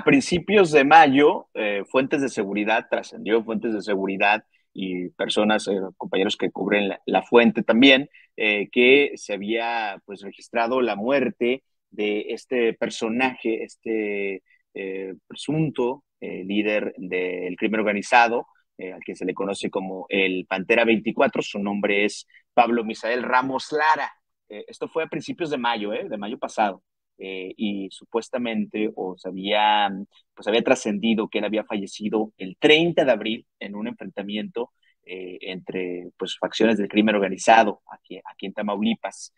a principios de mayo, fuentes de seguridad, trascendió fuentes de seguridad y personas, compañeros que cubren la fuente también, que se había pues registrado la muerte de este personaje, este presunto líder del crimen organizado, al que se le conoce como el Pantera 24. Su nombre es Pablo Misael Ramos Lara. Esto fue a principios de mayo pasado. Y supuestamente pues había trascendido que él había fallecido el 30 de abril en un enfrentamiento entre pues, facciones del crimen organizado aquí en Tamaulipas.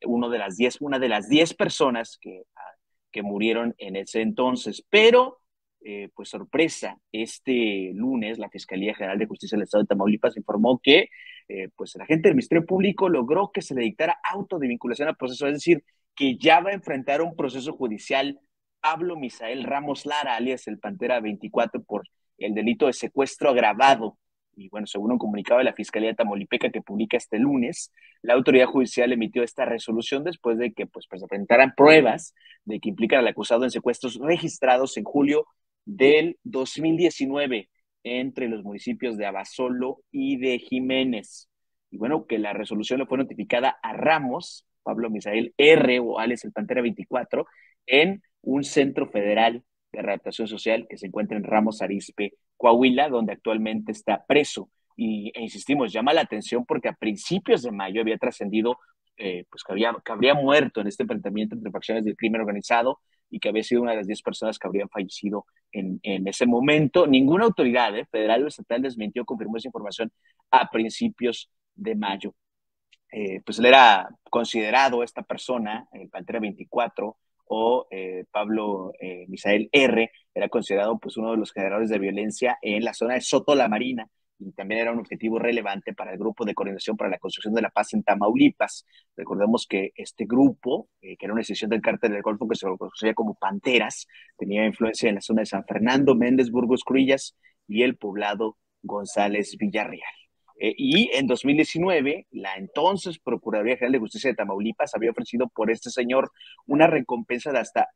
Una de las 10 personas que murieron en ese entonces, pero pues sorpresa, este lunes la Fiscalía General de Justicia del Estado de Tamaulipas informó que pues el agente del Ministerio Público logró que se le dictara auto de vinculación al proceso, es decir, que ya va a enfrentar un proceso judicial Pablo Misael Ramos Lara, alias el Pantera 24, por el delito de secuestro agravado. Y bueno, según un comunicado de la Fiscalía Tamaulipeca que publica este lunes, la autoridad judicial emitió esta resolución después de que pues presentaran pruebas de que implican al acusado en secuestros registrados en julio del 2019 entre los municipios de Abasolo y de Jiménez. Y bueno, que la resolución le fue notificada a Ramos, Pablo Misael R. o alias el Pantera 24, en un centro federal de readaptación social que se encuentra en Ramos Arizpe, Coahuila, donde actualmente está preso. E insistimos, llama la atención porque a principios de mayo había trascendido pues que habría muerto en este enfrentamiento entre facciones del crimen organizado y que había sido una de las 10 personas que habrían fallecido en ese momento. Ninguna autoridad federal o estatal desmintió o confirmó esa información a principios de mayo. Pues él era considerado, esta persona, el Pantera 24 o Pablo Misael R., era considerado pues uno de los generadores de violencia en la zona de Soto La Marina, y también era un objetivo relevante para el Grupo de Coordinación para la Construcción de la Paz en Tamaulipas. Recordemos que este grupo, que era una decisión del Cártel del Golfo que se lo conocía como Panteras, tenía influencia en la zona de San Fernando, Méndez, Burgos, Cruillas y el poblado González Villarreal. Y en 2019, la entonces Procuraduría General de Justicia de Tamaulipas había ofrecido por este señor una recompensa de hasta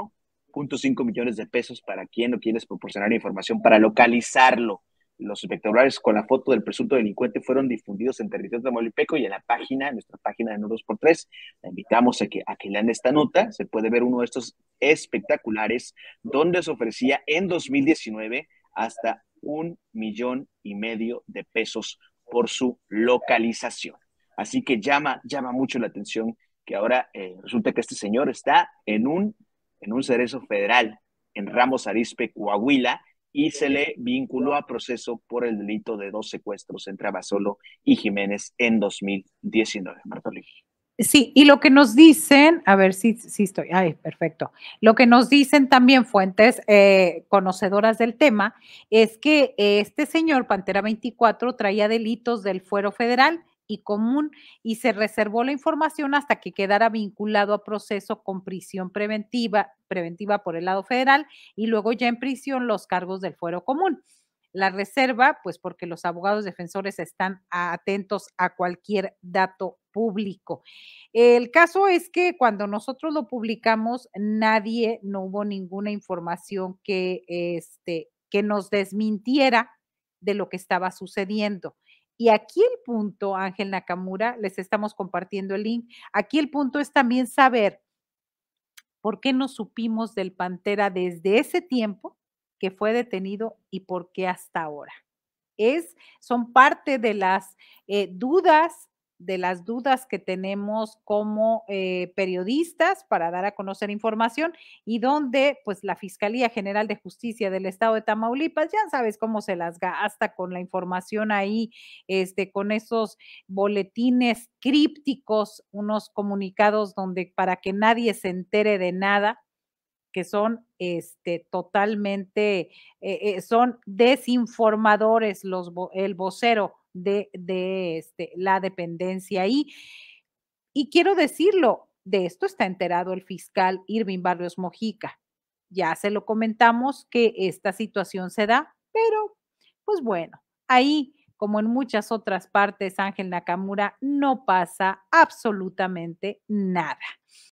1.5 millones de pesos para quien o quienes proporcionar información para localizarlo. Los espectaculares con la foto del presunto delincuente fueron difundidos en territorio tamaulipeco y en nuestra página de No 2x3. La invitamos a que lean esta nota. Se puede ver uno de estos espectaculares donde se ofrecía en 2019 hasta 1,5 millones de pesos por su localización. Así que llama mucho la atención que ahora resulta que este señor está en un cerezo federal en Ramos Arizpe, Coahuila, y se le vinculó a proceso por el delito de 2 secuestros entre Abasolo y Jiménez en 2019. Marta Lee. Sí, y lo que nos dicen, a ver si estoy, ay, perfecto. Lo que nos dicen también fuentes conocedoras del tema es que este señor Pantera 24 traía delitos del fuero federal y común y se reservó la información hasta que quedara vinculado a proceso con prisión preventiva por el lado federal y luego ya en prisión los cargos del fuero común. La reserva, pues porque los abogados defensores están atentos a cualquier dato público. El caso es que cuando nosotros lo publicamos, no hubo ninguna información que nos desmintiera de lo que estaba sucediendo. Y aquí el punto, Ángel Nakamura, les estamos compartiendo el link. Aquí el punto es también saber por qué no supimos del Pantera desde ese tiempo que fue detenido y por qué hasta ahora. Son parte de las dudas que tenemos como periodistas para dar a conocer información y donde pues la Fiscalía General de Justicia del Estado de Tamaulipas, ya sabes cómo se las gasta con la información ahí, con esos boletines crípticos, unos comunicados donde para que nadie se entere de nada, que son totalmente, son desinformadores el vocero de la dependencia ahí. Y quiero decirlo, de esto está enterado el fiscal Irving Barrios Mojica. Ya se lo comentamos que esta situación se da, pero pues bueno, ahí como en muchas otras partes, Ángel Nakamura, no pasa absolutamente nada.